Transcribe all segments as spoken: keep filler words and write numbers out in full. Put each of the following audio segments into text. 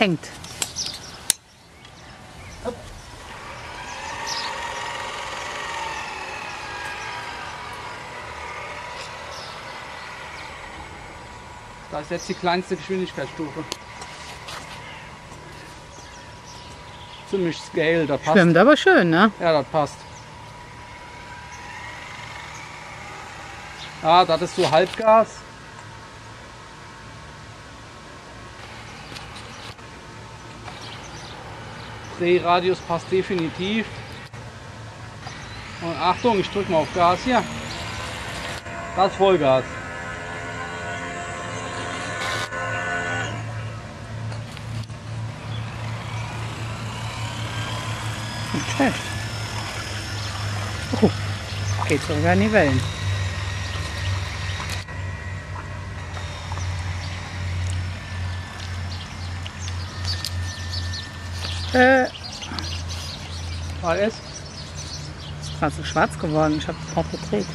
hängt. Da ist jetzt die kleinste Geschwindigkeitsstufe. Ziemlich scale, das passt. Schwimmt aber schön, ne? Ja, das passt. Ja, das ist so Halbgas. Drehradius passt definitiv. Und Achtung, ich drücke mal auf Gas hier. Das ist Vollgas. Nicht schlecht. Oh, geht sogar an die Wellen. Äh, Was ist? ist gerade so schwarz geworden. Ich habe es gerade gedreht.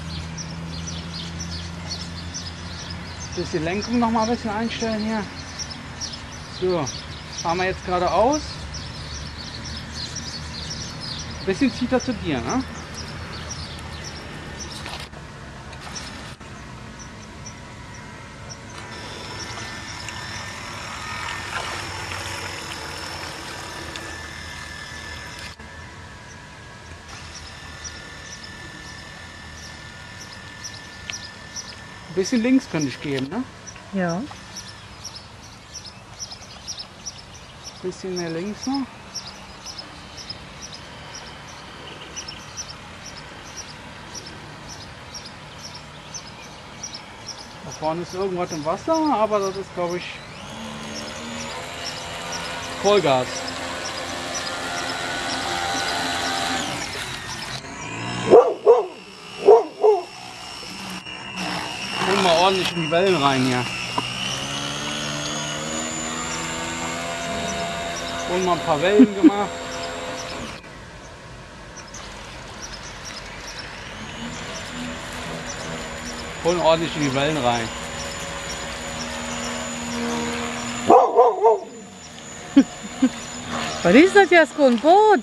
Bisschen Lenkung noch mal ein bisschen einstellen hier. So, fahren wir jetzt geradeaus. Bisschen zieht er zu dir, ne? Ein bisschen links könnte ich geben, ne? Ja. Ein bisschen mehr links noch. Da vorne ist irgendwas im Wasser, aber das ist, glaube ich, Vollgas. Holen wir ordentlich in die Wellen rein hier. Holen wir ein paar Wellen gemacht. Holen ordentlich in die Wellen rein. Was ist das jetzt für ein Boot?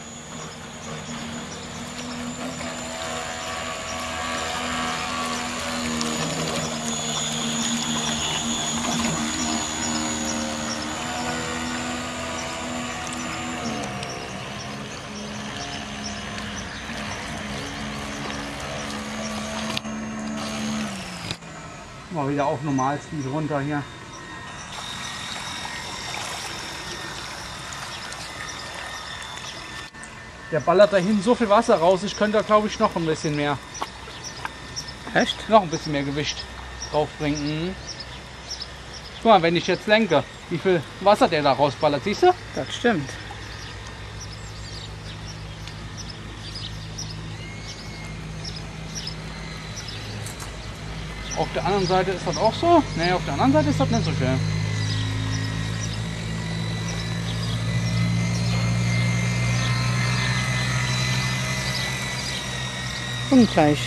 Mal wieder auf Normalspeed runter hier. Der ballert dahin so viel Wasser raus, ich könnte da glaube ich noch ein bisschen mehr. Echt? Noch ein bisschen mehr Gewicht draufbringen. Mhm. Guck mal, wenn ich jetzt lenke, wie viel Wasser der da rausballert, siehst du? Das stimmt. Auf der anderen Seite ist das auch so. Ne, auf der anderen Seite ist das nicht so schön. Ungleich.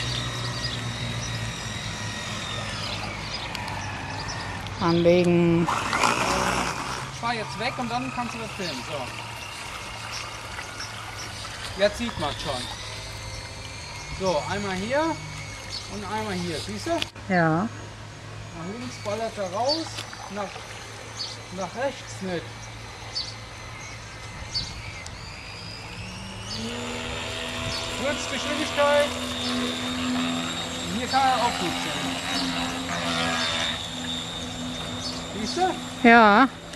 Anlegen. Ich fahr jetzt weg und dann kannst du das filmen. So. Jetzt sieht man schon. So, einmal hier und einmal hier. Siehst du? Ja. Nach links ballert er raus, nach, nach rechts nicht. Kurzgeschwindigkeit. Hier kann er auch gut sein. Siehst du? Ja.